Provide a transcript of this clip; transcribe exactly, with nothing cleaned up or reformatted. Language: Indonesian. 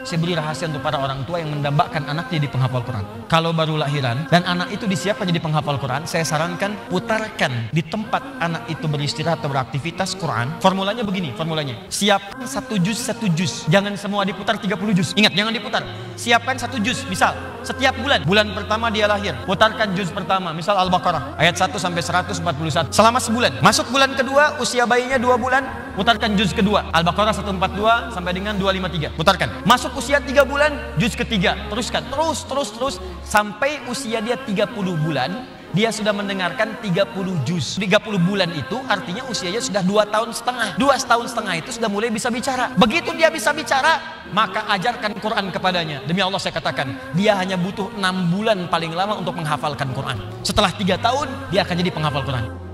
saya beri rahasia untuk para orang tua yang mendambakan anaknya di penghafal Quran. Kalau baru lahiran dan anak itu disiapkan jadi penghafal Quran, saya sarankan putarkan di tempat anak itu beristirahat atau beraktivitas Quran. Formulanya begini, formulanya. Siapkan satu juz, satu juz. Jangan semua diputar tiga puluh juz. Ingat, jangan diputar. Siapkan satu juz. Misal, setiap bulan. Bulan pertama dia lahir, putarkan juz pertama. Misal Al-Baqarah, ayat satu sampai seratus empat puluh satu. Selama sebulan. Masuk bulan kedua, usia bayinya dua bulan, putarkan juz kedua. Al-Baqarah seratus empat puluh dua sampai dengan dua ratus lima puluh tiga. Putarkan. Masuk usia tiga bulan, juz ketiga. Teruskan. Terus, terus, terus. Sampai usia dia tiga puluh bulan, dia sudah mendengarkan tiga puluh juz. tiga puluh bulan itu artinya usianya sudah dua tahun setengah. Dua tahun setengah itu sudah mulai bisa bicara. Begitu dia bisa bicara, maka ajarkan Quran kepadanya. Demi Allah saya katakan, dia hanya butuh enam bulan paling lama untuk menghafalkan Quran. Setelah tiga tahun, dia akan jadi penghafal Quran.